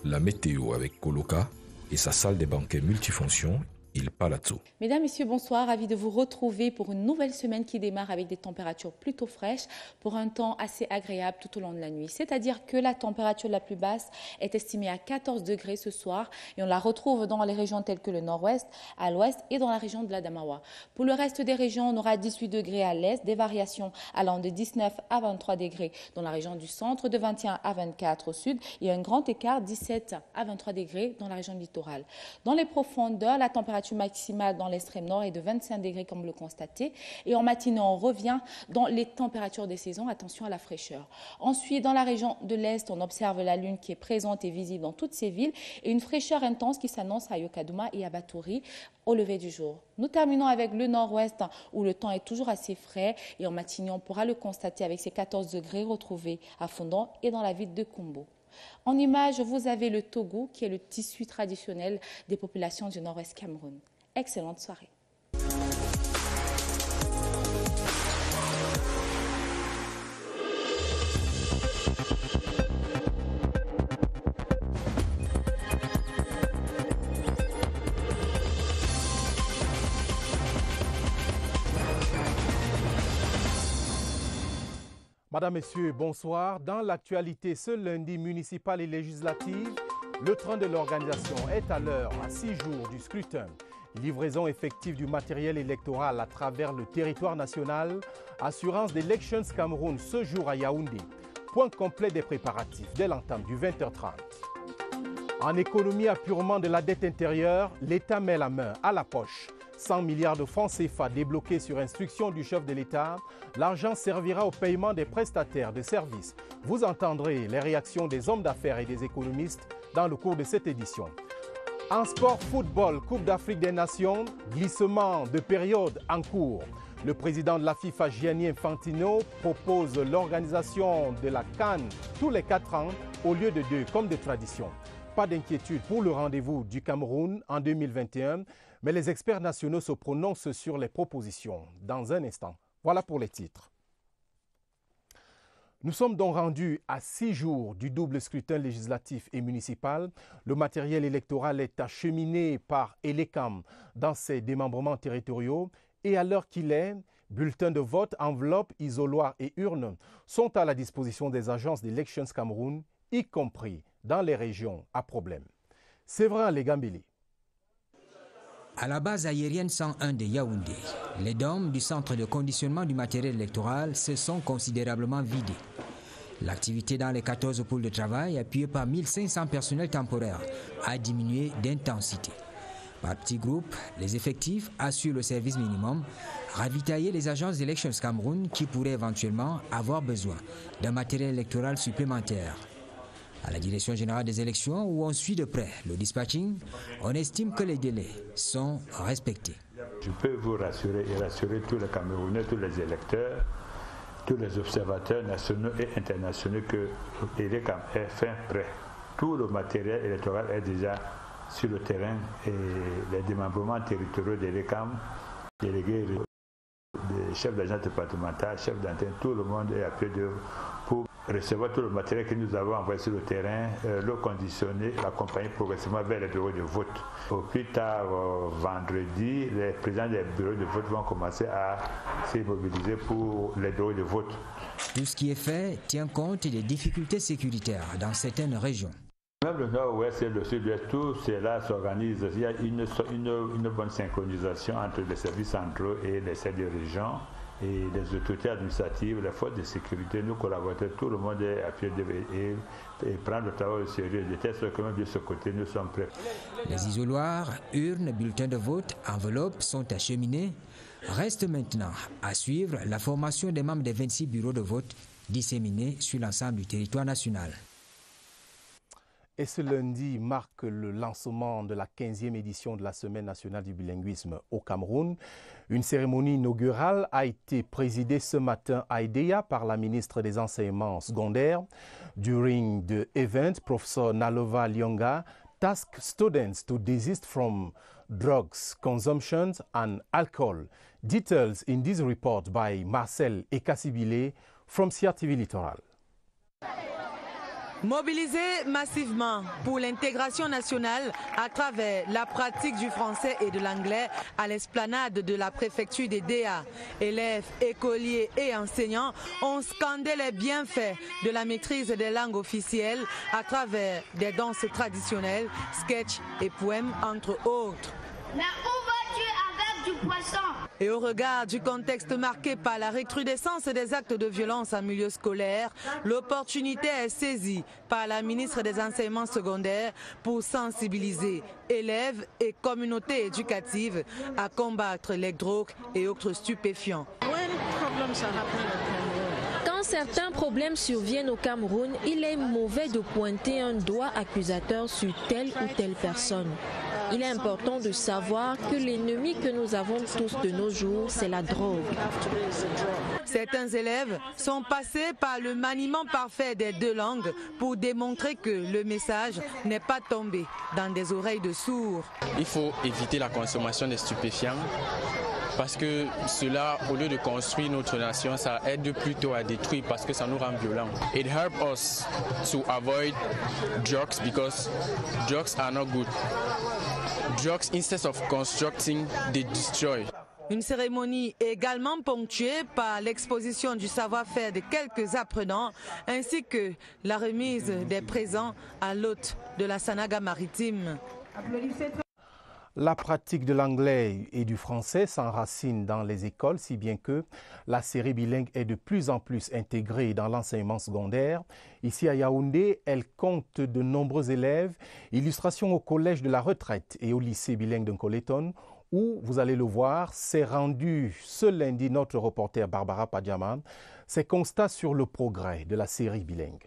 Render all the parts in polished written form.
La météo avec Coloca et sa salle des banquets multifonctions, Il Palazzo. Mesdames, Messieurs, bonsoir. Ravi de vous retrouver pour une nouvelle semaine qui démarre avec des températures plutôt fraîches pour un temps assez agréable tout au long de la nuit. C'est-à-dire que la température la plus basse est estimée à 14 degrés ce soir et on la retrouve dans les régions telles que le nord-ouest, à l'ouest et dans la région de l'Adamawa. Pour le reste des régions, on aura 18 degrés à l'est, des variations allant de 19 à 23 degrés dans la région du centre, de 21 à 24 au sud et un grand écart 17 à 23 degrés dans la région littorale. Dans les profondeurs, la température maximale dans l'extrême nord est de 25 degrés comme vous le constatez et en matinée on revient dans les températures des saisons, attention à la fraîcheur. Ensuite dans la région de l'Est on observe la lune qui est présente et visible dans toutes ces villes et une fraîcheur intense qui s'annonce à Yokaduma et à Baturi au lever du jour. Nous terminons avec le nord-ouest où le temps est toujours assez frais et en matinée on pourra le constater avec ces 14 degrés retrouvés à Fondon et dans la ville de Kombo. En image, vous avez le togo qui est le tissu traditionnel des populations du nord-ouest Cameroun. Excellente soirée. Madame, Messieurs, bonsoir. Dans l'actualité, ce lundi municipal et législatif, le train de l'organisation est à l'heure, à 6 jours du scrutin. Livraison effective du matériel électoral à travers le territoire national, assurance d'Elections Cameroun ce jour à Yaoundé. Point complet des préparatifs dès l'entame du 20h30. En économie apurement de la dette intérieure, l'État met la main à la poche. 100 milliards de francs CFA débloqués sur instruction du chef de l'État. L'argent servira au paiement des prestataires de services. Vous entendrez les réactions des hommes d'affaires et des économistes dans le cours de cette édition. En sport football, Coupe d'Afrique des Nations, glissement de période en cours. Le président de la FIFA, Gianni Infantino, propose l'organisation de la CAN tous les 4 ans au lieu de 2 comme de tradition. Pas d'inquiétude pour le rendez-vous du Cameroun en 2021, mais les experts nationaux se prononcent sur les propositions. Dans un instant, voilà pour les titres. Nous sommes donc rendus à 6 jours du double scrutin législatif et municipal. Le matériel électoral est acheminé par Elecam dans ses démembrements territoriaux et à l'heure qu'il est, bulletins de vote, enveloppes, isoloirs et urnes sont à la disposition des agences d'Elections Cameroun, y compris dans les régions à problème. Séverin Legambili. À la base aérienne 101 de Yaoundé, les dômes du centre de conditionnement du matériel électoral se sont considérablement vidés. L'activité dans les 14 pôles de travail, appuyée par 1500 personnels temporaires, a diminué d'intensité. Par petits groupes, les effectifs assurent le service minimum, ravitailler les agences d'Elections Cameroun qui pourraient éventuellement avoir besoin d'un matériel électoral supplémentaire. À la Direction générale des élections, où on suit de près le dispatching, on estime que les délais sont respectés. Je peux vous rassurer et rassurer tous les Camerounais, tous les électeurs, tous les observateurs nationaux et internationaux que l'ELECAM est fin prêt. Tout le matériel électoral est déjà sur le terrain et les démembrements territoriaux de l'ELECAM, délégués, des chefs d'agence départementale, chefs d'antenne, tout le monde est à pied d'œuvre pour recevoir tout le matériel que nous avons envoyé sur le terrain, le conditionner, l'accompagner progressivement vers les bureaux de vote. Au plus tard, vendredi, les présidents des bureaux de vote vont commencer à s'immobiliser pour les bureaux de vote. Tout ce qui est fait tient compte des difficultés sécuritaires dans certaines régions. Même le nord-ouest et le sud-ouest, tout cela s'organise. Il y a une bonne synchronisation entre les services centraux et les services de région et les autorités administratives, les forces de sécurité, nos collaborateurs, tout le monde est à pied et prend le travail au sérieux. De telle sorte que même de ce côté, nous sommes prêts. Les isoloirs, urnes, bulletins de vote, enveloppes sont acheminés. Reste maintenant à suivre la formation des membres des 26 bureaux de vote disséminés sur l'ensemble du territoire national. Et ce lundi marque le lancement de la 15e édition de la Semaine nationale du bilinguisme au Cameroun. Une cérémonie inaugurale a été présidée ce matin à Edea par la ministre des Enseignements secondaires. During the event, Professor Nalova Lyonga tasked students to desist from drugs consumption and alcohol. Details in this report by Marcel Ekasibile from CRTV Littoral. Mobilisés massivement pour l'intégration nationale à travers la pratique du français et de l'anglais à l'esplanade de la préfecture des DA, élèves, écoliers et enseignants ont scandé les bienfaits de la maîtrise des langues officielles à travers des danses traditionnelles, sketchs et poèmes entre autres. Mais où vas-tu avec du poisson? Et au regard du contexte marqué par la recrudescence des actes de violence en milieu scolaire, l'opportunité est saisie par la ministre des Enseignements secondaires pour sensibiliser élèves et communautés éducatives à combattre les drogues et autres stupéfiants. Quand certains problèmes surviennent au Cameroun, il est mauvais de pointer un doigt accusateur sur telle ou telle personne. Il est important de savoir que l'ennemi que nous avons tous de nos jours, c'est la drogue. Certains élèves sont passés par le maniement parfait des deux langues pour démontrer que le message n'est pas tombé dans des oreilles de sourds. Il faut éviter la consommation des stupéfiants parce que cela, au lieu de construire notre nation, ça aide plutôt à détruire parce que ça nous rend violents. It helps us to avoid drugs because drugs are not good. Drugs, instead of constructing, they destroy. Une cérémonie également ponctuée par l'exposition du savoir-faire de quelques apprenants ainsi que la remise des présents à l'hôte de la Sanaga maritime. La pratique de l'anglais et du français s'enracine dans les écoles, si bien que la série bilingue est de plus en plus intégrée dans l'enseignement secondaire. Ici à Yaoundé, elle compte de nombreux élèves. Illustration au collège de la retraite et au lycée bilingue de Nkoleton, où, vous allez le voir, s'est rendu ce lundi notre reporter Barbara Padjaman. Ses constats sur le progrès de la série bilingue.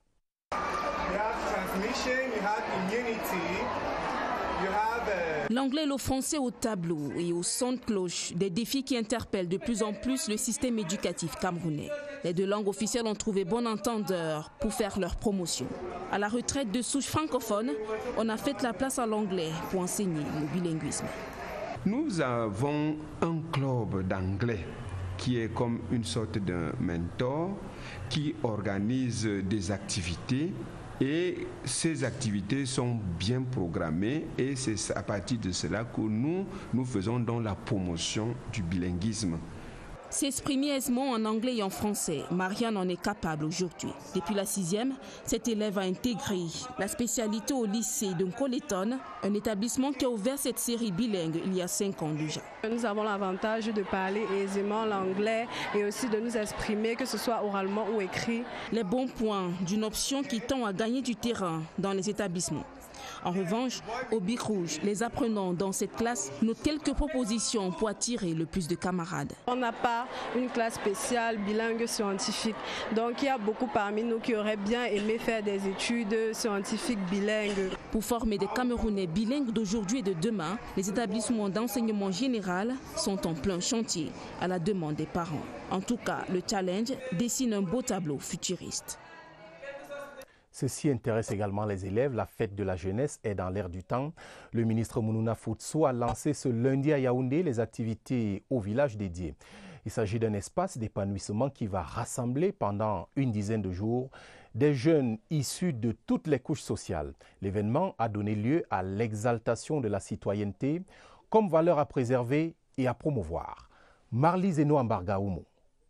L'anglais et le français au tableau et au son de cloche, des défis qui interpellent de plus en plus le système éducatif camerounais. Les deux langues officielles ont trouvé bon entendeur pour faire leur promotion. À la retraite de souche francophone, on a fait la place à l'anglais pour enseigner le bilinguisme. Nous avons un club d'anglais qui est comme une sorte de mentor qui organise des activités. Et ces activités sont bien programmées et c'est à partir de cela que nous faisons donc la promotion du bilinguisme. S'exprimer aisément en anglais et en français, Marianne en est capable aujourd'hui. Depuis la 6e, cette élève a intégré la spécialité au lycée de Nkoleton, un établissement qui a ouvert cette série bilingue il y a 5 ans déjà. Nous avons l'avantage de parler aisément l'anglais et aussi de nous exprimer, que ce soit oralement ou écrit. Les bons points d'une option qui tend à gagner du terrain dans les établissements. En revanche, au Bic Rouge, les apprenants dans cette classe notent quelques propositions pour attirer le plus de camarades. On n'a pas une classe spéciale bilingue scientifique. Donc il y a beaucoup parmi nous qui auraient bien aimé faire des études scientifiques bilingues. Pour former des Camerounais bilingues d'aujourd'hui et de demain, les établissements d'enseignement général sont en plein chantier à la demande des parents. En tout cas, le challenge dessine un beau tableau futuriste. Ceci intéresse également les élèves. La fête de la jeunesse est dans l'air du temps. Le ministre Mounouna Foutso a lancé ce lundi à Yaoundé les activités au village dédié. Il s'agit d'un espace d'épanouissement qui va rassembler pendant une dizaine de jours des jeunes issus de toutes les couches sociales. L'événement a donné lieu à l'exaltation de la citoyenneté comme valeur à préserver et à promouvoir. Marly Zeno Ambargaoumo.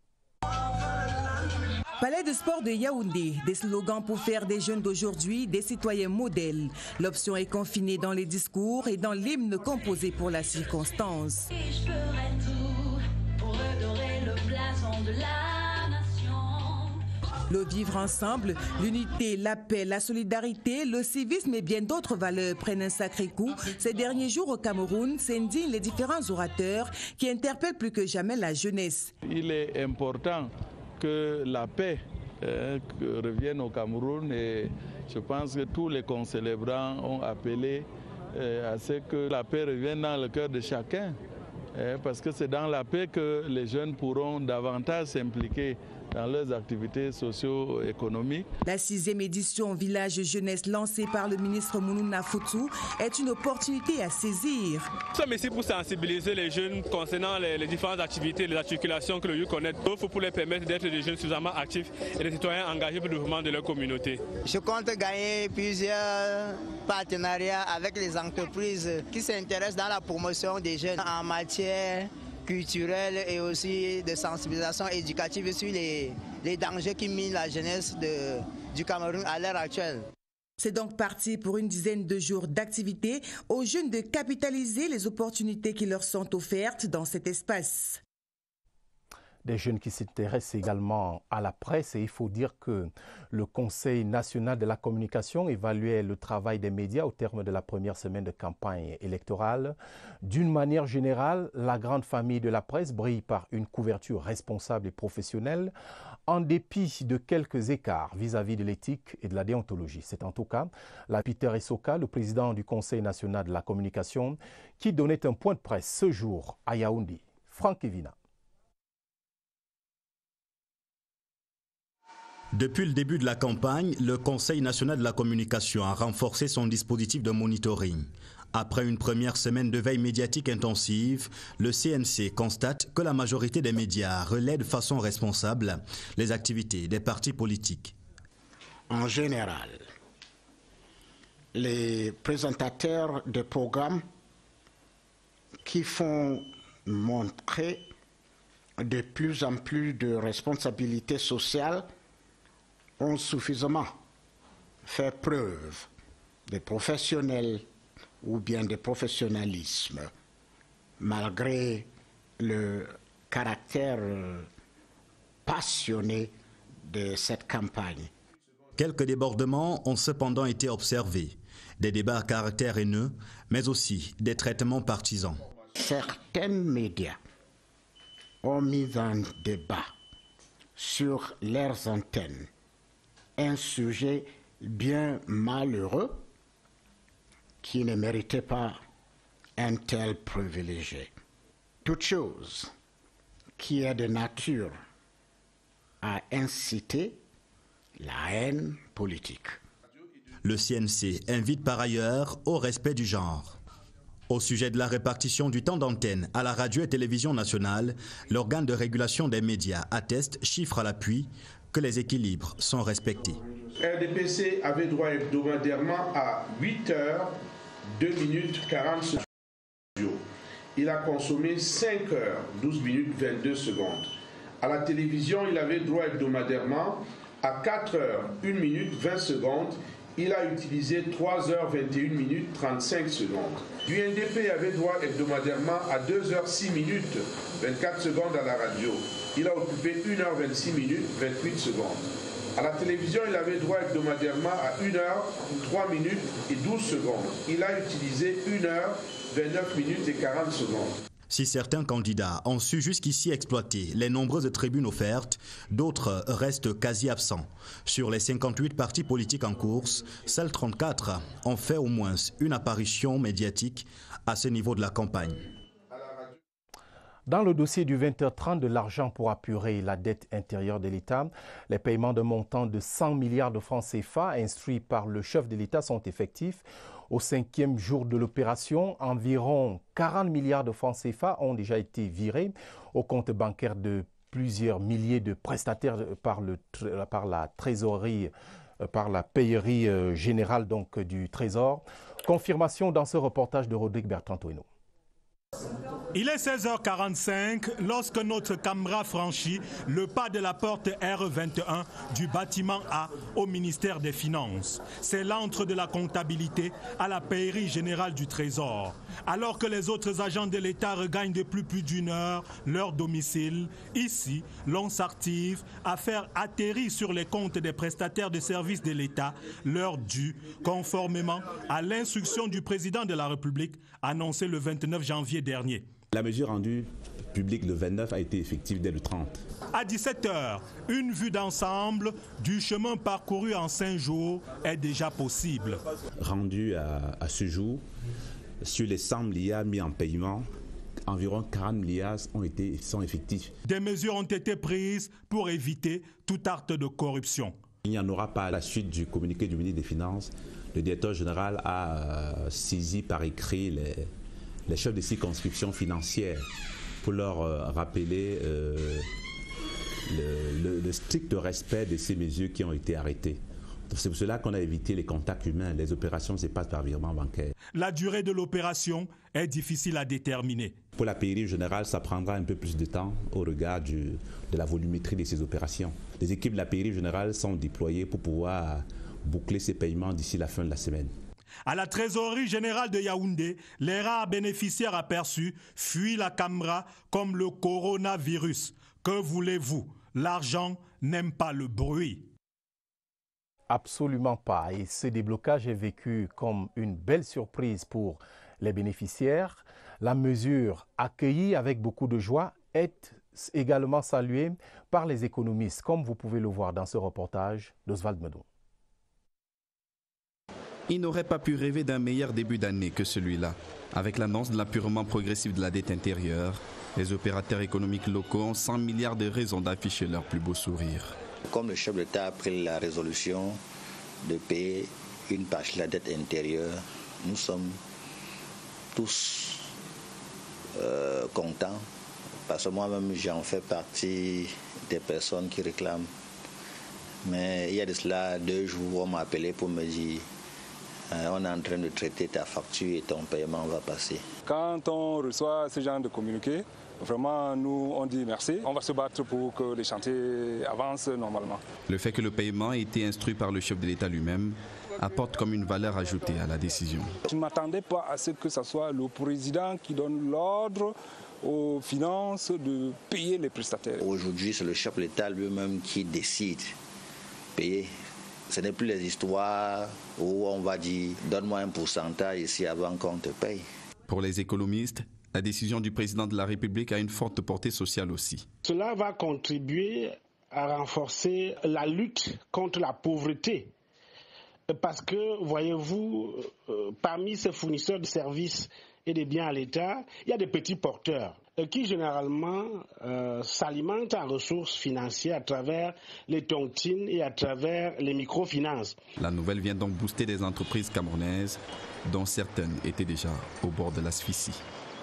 Palais de sport de Yaoundé, des slogans pour faire des jeunes d'aujourd'hui des citoyens modèles. L'option est confinée dans les discours et dans l'hymne composé pour la circonstance. Je ferai tout pour redorer le blason de la nation. Le vivre ensemble, l'unité, la paix, la solidarité, le civisme et bien d'autres valeurs prennent un sacré coup. Ces derniers jours au Cameroun, s'indignent les différents orateurs qui interpellent plus que jamais la jeunesse. Il est important que la paix revienne au Cameroun et je pense que tous les concélébrants ont appelé à ce que la paix revienne dans le cœur de chacun parce que c'est dans la paix que les jeunes pourront davantage s'impliquer dans leurs activités socio-économiques. La 6e édition Village Jeunesse lancée par le ministre Mounouna Foutou est une opportunité à saisir. Nous sommes ici pour sensibiliser les jeunes concernant les différentes activités, les articulations que le youth connaît, pour les permettre d'être des jeunes suffisamment actifs et des citoyens engagés pour le développement de leur communauté. Je compte gagner plusieurs partenariats avec les entreprises qui s'intéressent dans la promotion des jeunes en matière culturelle et aussi de sensibilisation éducative sur les dangers qui minent la jeunesse du Cameroun à l'heure actuelle. C'est donc parti pour une dizaine de jours d'activité aux jeunes de capitaliser les opportunités qui leur sont offertes dans cet espace. Des jeunes qui s'intéressent également à la presse et il faut dire que le Conseil national de la communication évaluait le travail des médias au terme de la première semaine de campagne électorale. D'une manière générale, la grande famille de la presse brille par une couverture responsable et professionnelle en dépit de quelques écarts vis-à-vis de l'éthique et de la déontologie. C'est en tout cas la Peter Essoka, le président du Conseil national de la communication, qui donnait un point de presse ce jour à Yaoundé. Franck Evina. Depuis le début de la campagne, le Conseil national de la communication a renforcé son dispositif de monitoring. Après une première semaine de veille médiatique intensive, le CNC constate que la majorité des médias relaient de façon responsable les activités des partis politiques. En général, les présentateurs de programmes qui font montrer de plus en plus de responsabilité sociale ont suffisamment fait preuve de professionnel ou bien de professionnalisme, malgré le caractère passionné de cette campagne. Quelques débordements ont cependant été observés, des débats à caractère haineux, mais aussi des traitements partisans. Certains médias ont mis en débat sur leurs antennes un sujet bien malheureux qui ne méritait pas un tel privilégié. Toute chose qui est de nature à inciter la haine politique. Le CNC invite par ailleurs au respect du genre. Au sujet de la répartition du temps d'antenne à la radio et télévision nationale, l'organe de régulation des médias atteste, chiffre à l'appui, que les équilibres sont respectés. RDPC avait droit hebdomadairement à 8h, 2 minutes 40 secondes. Il a consommé 5h, 12 minutes 22 secondes. À la télévision, il avait droit hebdomadairement à 4h, 1 minute 20 secondes. Il a utilisé 3h, 21 minutes 35 secondes. UNDP avait droit hebdomadairement à 2h, 6 minutes 24 secondes à la radio. Il a occupé 1h, 26 minutes 28 secondes. À la télévision, il avait droit hebdomadairement à 1h, 3 minutes et 12 secondes. Il a utilisé 1h, 29 minutes et 40 secondes. Si certains candidats ont su jusqu'ici exploiter les nombreuses tribunes offertes, d'autres restent quasi absents. Sur les 58 partis politiques en course, seuls 34 ont fait au moins une apparition médiatique à ce niveau de la campagne. Dans le dossier du 20h30 de l'argent pour apurer la dette intérieure de l'État, les paiements de montant de 100 milliards de francs CFA instruits par le chef de l'État sont effectifs. Au 5e jour de l'opération, environ 40 milliards de francs CFA ont déjà été virés au compte bancaire de plusieurs milliers de prestataires par la trésorerie, par la payerie générale donc, du Trésor. Confirmation dans ce reportage de Rodrigue Bertrand-Toueno. Il est 16h45 lorsque notre caméra franchit le pas de la porte R21 du bâtiment A au ministère des Finances. C'est l'antre de la comptabilité à la paillerie générale du Trésor. Alors que les autres agents de l'État regagnent depuis plus d'une heure leur domicile, ici, l'on s'active à faire atterrir sur les comptes des prestataires de services de l'État leur dû, conformément à l'instruction du président de la République annoncée le 29 janvier dernier. La mesure rendue publique le 29 a été effective dès le 30. À 17h, une vue d'ensemble du chemin parcouru en 5 jours est déjà possible. Rendu à ce jour, sur les 100 milliards mis en paiement, environ 40 milliards sont effectifs. Des mesures ont été prises pour éviter tout acte de corruption. Il n'y en aura pas à la suite du communiqué du ministre des Finances. Le directeur général a saisi par écrit les chefs de circonscription financière pour leur rappeler le strict respect de ces mesures qui ont été arrêtées. C'est pour cela qu'on a évité les contacts humains. Les opérations se passent par virement bancaire. La durée de l'opération est difficile à déterminer. Pour la pairie générale, ça prendra un peu plus de temps au regard de la volumétrie de ces opérations. Les équipes de la pairie générale sont déployées pour pouvoir boucler ces paiements d'ici la fin de la semaine. À la trésorerie générale de Yaoundé, les rares bénéficiaires aperçus fuient la Camra comme le coronavirus. Que voulez-vous? L'argent n'aime pas le bruit. Absolument pas. Et ce déblocage est vécu comme une belle surprise pour les bénéficiaires. La mesure accueillie avec beaucoup de joie est également saluée par les économistes, comme vous pouvez le voir dans ce reportage d'Oswald Medon. Il n'aurait pas pu rêver d'un meilleur début d'année que celui-là. Avec l'annonce de l'apurement progressif de la dette intérieure, les opérateurs économiques locaux ont 100 milliards de raisons d'afficher leur plus beau sourire. Comme le chef d'État a pris la résolution de payer une partie de la dette intérieure, nous sommes tous contents, parce que moi-même j'en fais partie des personnes qui réclament. Mais il y a de cela 2 jours, on m'a appelé pour me dire on est en train de traiter ta facture et ton paiement va passer. Quand on reçoit ce genre de communiqué, vraiment, nous, on dit merci. On va se battre pour que les chantiers avancent normalement. Le fait que le paiement ait été instruit par le chef de l'État lui-même apporte comme une valeur ajoutée à la décision. Je ne m'attendais pas à ce que ce soit le président qui donne l'ordre aux finances de payer les prestataires. Aujourd'hui, c'est le chef de l'État lui-même qui décide de payer. Ce n'est plus les histoires où on va dire « donne-moi un pourcentage ici avant qu'on te paye ». Pour les économistes, la décision du président de la République a une forte portée sociale aussi. Cela va contribuer à renforcer la lutte contre la pauvreté. Parce que, voyez-vous, parmi ces fournisseurs de services et de biens à l'État, il y a des petits porteurs qui généralement s'alimentent en ressources financières à travers les tontines et à travers les microfinances. La nouvelle vient donc booster des entreprises camerounaises dont certaines étaient déjà au bord de l'asphyxie.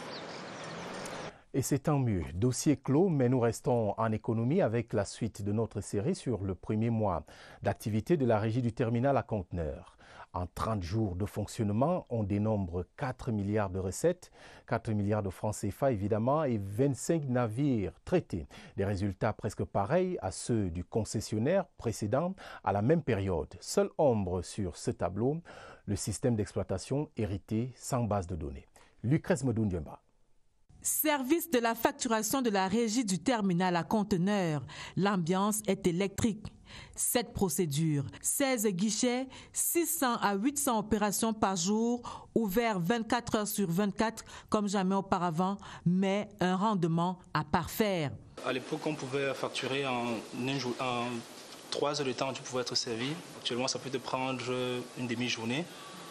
Et c'est tant mieux. Dossier clos, mais nous restons en économie avec la suite de notre série sur le premier mois d'activité de la régie du terminal à conteneurs. En 30 jours de fonctionnement, on dénombre 4 milliards de recettes, 4 milliards de francs CFA évidemment et 25 navires traités. Des résultats presque pareils à ceux du concessionnaire précédent à la même période. Seule ombre sur ce tableau, le système d'exploitation hérité sans base de données. Lucrèce Medoun-Diemba. Service de la facturation de la régie du terminal à conteneurs. L'ambiance est électrique. 7 procédures, 16 guichets, 600 à 800 opérations par jour, ouverts 24 heures sur 24 comme jamais auparavant, mais un rendement à parfaire. À l'époque, on pouvait facturer en 3 heures de temps, tu pouvais être servi. Actuellement, ça peut te prendre une demi-journée.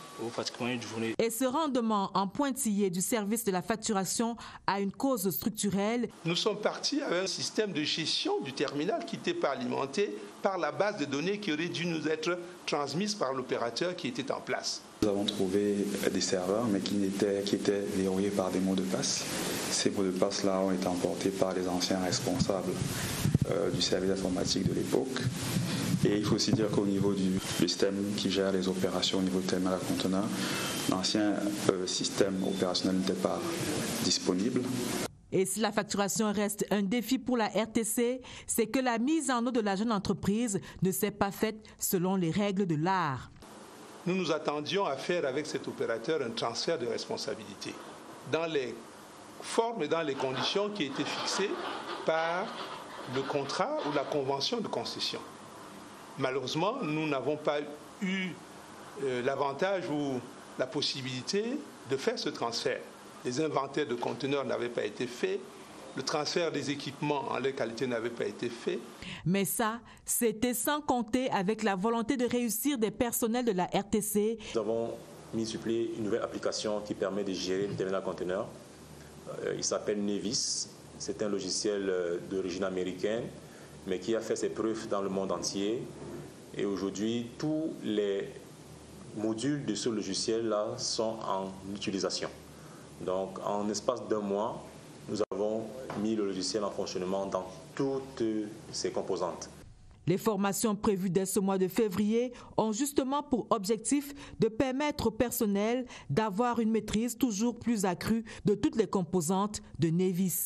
Et ce rendement en pointillé du service de la facturation a une cause structurelle. Nous sommes partis avec un système de gestion du terminal qui n'était pas alimenté par la base de données qui aurait dû nous être transmise par l'opérateur qui était en place. Nous avons trouvé des serveurs, mais qui étaient verrouillés par des mots de passe. Ces mots de passe-là ont été emportés par les anciens responsables du service informatique de l'époque. Et il faut aussi dire qu'au niveau du système qui gère les opérations au niveau du terminal à conteneurs, l'ancien système opérationnel n'était pas disponible. Et si la facturation reste un défi pour la RTC, c'est que la mise en eau de la jeune entreprise ne s'est pas faite selon les règles de l'art. Nous nous attendions à faire avec cet opérateur un transfert de responsabilité dans les formes et dans les conditions qui étaient fixées par le contrat ou la convention de concession. Malheureusement, nous n'avons pas eu l'avantage ou la possibilité de faire ce transfert. Les inventaires de conteneurs n'avaient pas été faits, le transfert des équipements en leur qualité n'avait pas été fait. Mais ça, c'était sans compter avec la volonté de réussir des personnels de la RTC. Nous avons mis sur pied une nouvelle application qui permet de gérer le terminal conteneur Il s'appelle Nevis. C'est un logiciel d'origine américaine, mais qui a fait ses preuves dans le monde entier. Et aujourd'hui, tous les modules de ce logiciel-là sont en utilisation. Donc, en espace d'un mois, nous avons mis le logiciel en fonctionnement dans toutes ses composantes. Les formations prévues dès ce mois de février ont justement pour objectif de permettre au personnel d'avoir une maîtrise toujours plus accrue de toutes les composantes de Nevis.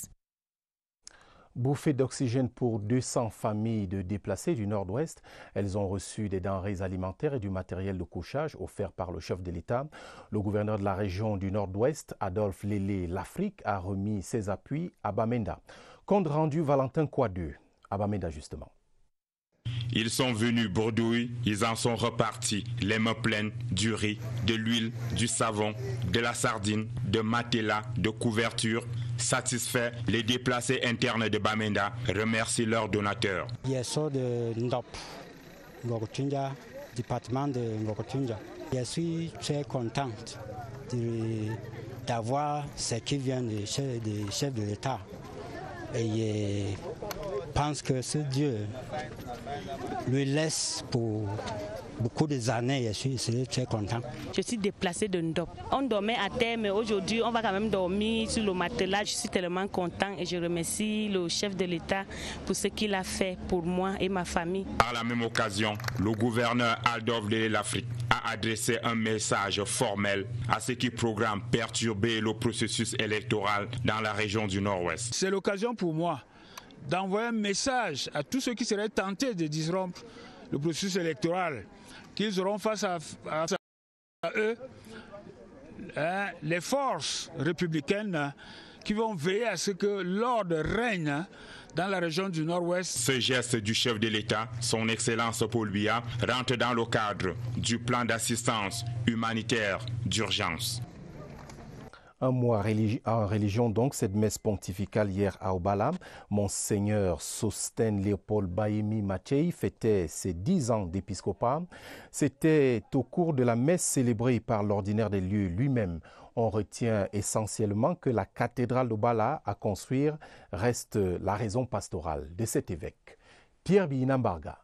Bouffée d'oxygène pour 200 familles de déplacés du Nord-Ouest. Elles ont reçu des denrées alimentaires et du matériel de couchage offerts par le chef de l'État. Le gouverneur de la région du Nord-Ouest, Adolphe Lélé Lafrique, a remis ses appuis à Bamenda. Compte rendu Valentin Kouadou, à Bamenda justement. Ils sont venus bredouille, ils en sont repartis, les mains pleines du riz, de l'huile, du savon, de la sardine, de matelas, de couvertures. Satisfaits, les déplacés internes de Bamenda remercient leurs donateurs. Je suis de Ndop, Ngokotunja, département de Ngokotunja. Je suis très contente d'avoir ce qui vient du chef de l'État. Et je pense que ce Dieu lui laisse pour beaucoup d'années. Je suis très content. Je suis déplacée de Ndop. On dormait à terre, mais aujourd'hui, on va quand même dormir sur le matelas. Je suis tellement content et je remercie le chef de l'État pour ce qu'il a fait pour moi et ma famille. Par la même occasion, le gouverneur Adolphe Lélé Lafrique a adressé un message formel à ceux qui programment perturber le processus électoral dans la région du Nord-Ouest. C'est l'occasion pour moi d'envoyer un message à tous ceux qui seraient tentés de disrompre le processus électoral, qu'ils auront face à eux les forces républicaines qui vont veiller à ce que l'ordre règne dans la région du Nord-Ouest. Ce geste du chef de l'État, son Excellence Paul Biya, rentre dans le cadre du plan d'assistance humanitaire d'urgence. Un mois en religion, donc, cette messe pontificale hier à Obala. Monseigneur Sostène Léopold Bahimi Mathiei fêtait ses 10 ans d'épiscopat. C'était au cours de la messe célébrée par l'ordinaire des lieux lui-même. On retient essentiellement que la cathédrale d'Obala à construire reste la raison pastorale de cet évêque. Pierre Binambarga.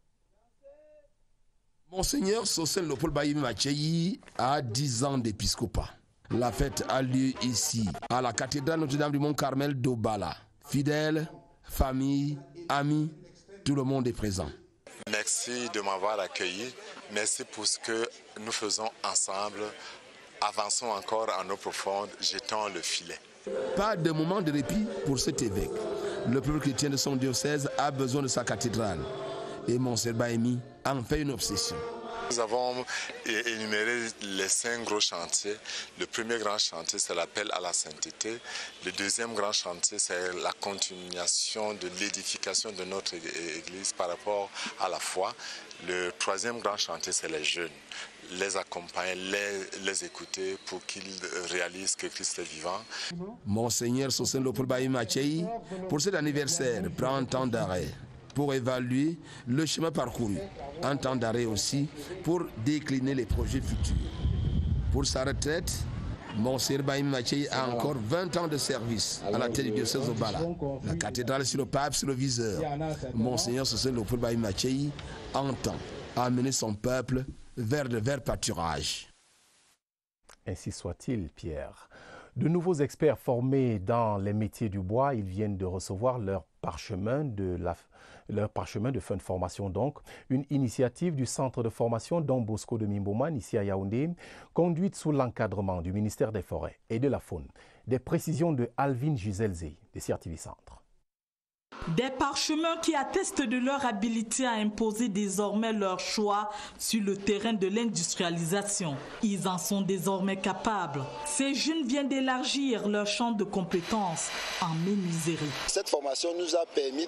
Monseigneur Sostène Léopold Bahimi Mathiei a 10 ans d'épiscopat. La fête a lieu ici, à la cathédrale Notre-Dame du Mont-Carmel d'Obala. Fidèles, familles, amis, tout le monde est présent. Merci de m'avoir accueilli. Merci pour ce que nous faisons ensemble. Avançons encore en eau profonde, jetons le filet. Pas de moment de répit pour cet évêque. Le peuple chrétien de son diocèse a besoin de sa cathédrale. Et Monseigneur Bahimi en fait une obsession. Nous avons énuméré les 5 gros chantiers. Le premier grand chantier, c'est l'appel à la sainteté. Le deuxième grand chantier, c'est la continuation de l'édification de notre Église par rapport à la foi. Le troisième grand chantier, c'est les jeunes. Les accompagner, les écouter pour qu'ils réalisent que Christ est vivant. Monseigneur Sostène Léopold Bahimi Mathiei, pour cet anniversaire, prend un temps d'arrêt pour évaluer le chemin parcouru. Un temps d'arrêt aussi pour décliner les projets futurs. Pour sa retraite, Monseigneur Bahimi Mathiei a encore 20 ans de service à la tête du diocèse d'Obala. La cathédrale sur le pape, sur le viseur. Monseigneur Sostène Léopold Bahimi Mathiei entend amener son peuple vers de verts pâturages. Ainsi soit-il, Pierre. De nouveaux experts formés dans les métiers du bois, ils viennent de recevoir leur parchemin de fin de formation, donc une initiative du centre de formation Don Bosco de Mimboman ici à Yaoundé, conduite sous l'encadrement du ministère des Forêts et de la Faune. Des précisions de Alvin Giselze de CRTV Centre. Des parchemins qui attestent de leur habilité à imposer désormais leur choix sur le terrain de l'industrialisation. Ils en sont désormais capables. Ces jeunes viennent d'élargir leur champ de compétences en menuiserie. Cette formation nous a permis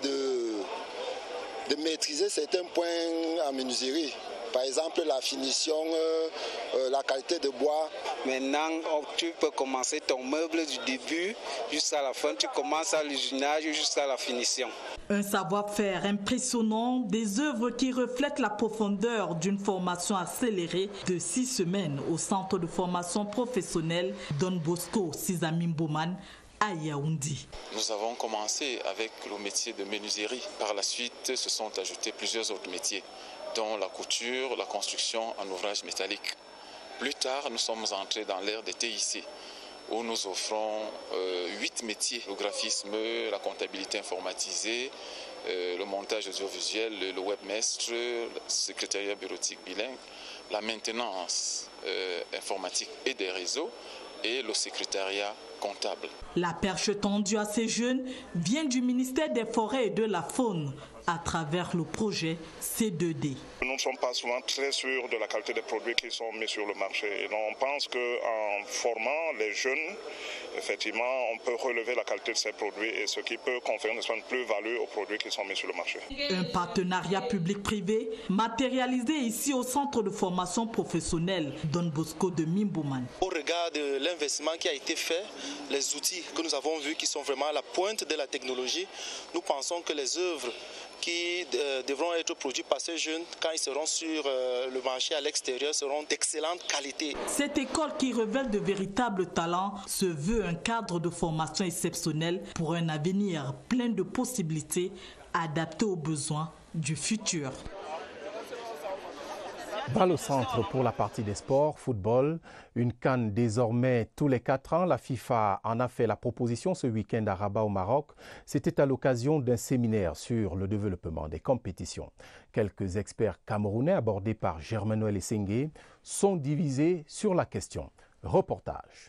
de maîtriser certains points en menuiserie. Par exemple, la finition, la qualité de bois. Maintenant, tu peux commencer ton meuble du début jusqu'à la fin. Tu commences à l'usinage jusqu'à la finition. Un savoir-faire impressionnant, des œuvres qui reflètent la profondeur d'une formation accélérée de 6 semaines au centre de formation professionnelle Don Bosco Sizamimboman à Yaoundé. Nous avons commencé avec le métier de menuiserie. Par la suite, se sont ajoutés plusieurs autres métiers, dont la couture, la construction en ouvrage métallique. Plus tard, nous sommes entrés dans l'ère des TIC, où nous offrons 8 métiers, le graphisme, la comptabilité informatisée, le montage audiovisuel, le webmestre, le secrétariat bureautique bilingue, la maintenance informatique et des réseaux et le secrétariat comptable. La perche tendue à ces jeunes vient du ministère des Forêts et de la Faune à travers le projet C2D. Nous ne sommes pas souvent très sûrs de la qualité des produits qui sont mis sur le marché. Et donc on pense qu'en formant les jeunes, effectivement, on peut relever la qualité de ces produits et ce qui peut conférer une plus-value aux produits qui sont mis sur le marché. Un partenariat public-privé matérialisé ici au centre de formation professionnelle Don Bosco de Mimbouman. Au regard de l'investissement qui a été fait, les outils que nous avons vus qui sont vraiment à la pointe de la technologie, nous pensons que les œuvres qui devront être produits par ces jeunes quand ils seront sur le marché à l'extérieur seront d'excellente qualité. Cette école qui révèle de véritables talents se veut un cadre de formation exceptionnel pour un avenir plein de possibilités adapté aux besoins du futur. Dans le centre pour la partie des sports, football, une CAN désormais tous les 4 ans. La FIFA en a fait la proposition ce week-end à Rabat au Maroc. C'était à l'occasion d'un séminaire sur le développement des compétitions. Quelques experts camerounais abordés par Germain-Noël Essengue sont divisés sur la question. Reportage.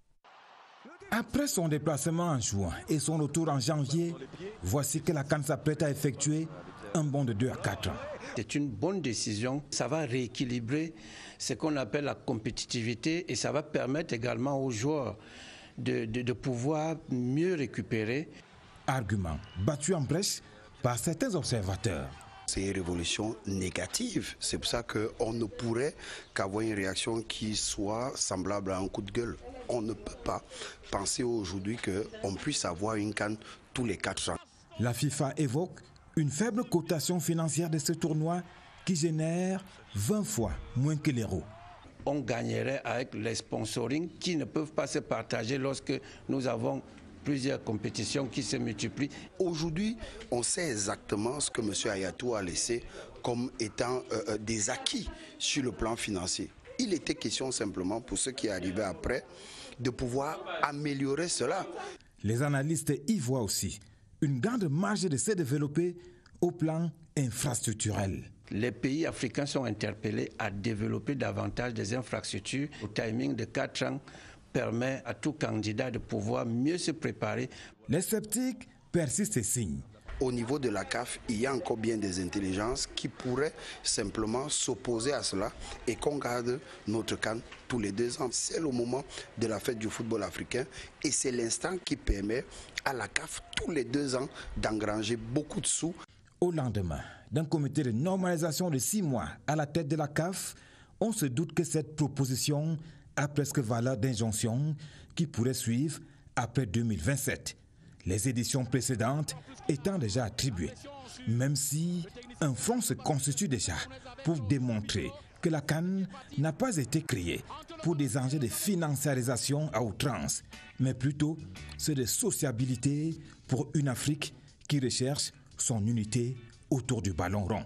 Après son déplacement en juin et son retour en janvier, voici que la CAN s'apprête à effectuer un bond de 2 à 4 ans. C'est une bonne décision. Ça va rééquilibrer ce qu'on appelle la compétitivité et ça va permettre également aux joueurs de pouvoir mieux récupérer. Argument battu en brèche par certains observateurs. C'est une révolution négative. C'est pour ça qu'on ne pourrait qu'avoir une réaction qui soit semblable à un coup de gueule. On ne peut pas penser aujourd'hui qu'on puisse avoir une CAN tous les 4 ans. La FIFA évoque une faible cotation financière de ce tournoi qui génère 20 fois moins que l'euro. On gagnerait avec les sponsorings qui ne peuvent pas se partager lorsque nous avons plusieurs compétitions qui se multiplient. Aujourd'hui, on sait exactement ce que M. Ayatou a laissé comme étant des acquis sur le plan financier. Il était question simplement pour ceux qui arrivaient après de pouvoir améliorer cela. Les analystes y voient aussi une grande marge de se développer au plan infrastructurel. Les pays africains sont interpellés à développer davantage des infrastructures. Le timing de 4 ans permet à tout candidat de pouvoir mieux se préparer. Les sceptiques persistent et signent. Au niveau de la CAF, il y a encore bien des intelligences qui pourraient simplement s'opposer à cela et qu'on garde notre CAN tous les 2 ans. C'est le moment de la fête du football africain et c'est l'instant qui permet à la CAF tous les 2 ans d'engranger beaucoup de sous. Au lendemain d'un comité de normalisation de 6 mois à la tête de la CAF, on se doute que cette proposition a presque valeur d'injonction qui pourrait suivre après 2027. Les éditions précédentes étant déjà attribuées, même si un front se constitue déjà pour démontrer que la CAN n'a pas été créée pour des enjeux de financiarisation à outrance, mais plutôt ceux de sociabilité pour une Afrique qui recherche son unité autour du ballon rond.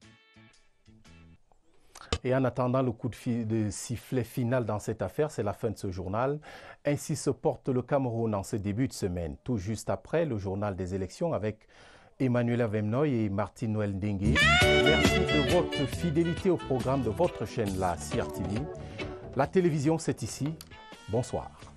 Et en attendant le coup de sifflet final dans cette affaire, c'est la fin de ce journal. Ainsi se porte le Cameroun en ce début de semaine, tout juste après le journal des élections avec Emmanuela Vemnoy et Martine Noël Dengue. Merci de votre fidélité au programme de votre chaîne, la CRTV. La télévision, c'est ici. Bonsoir.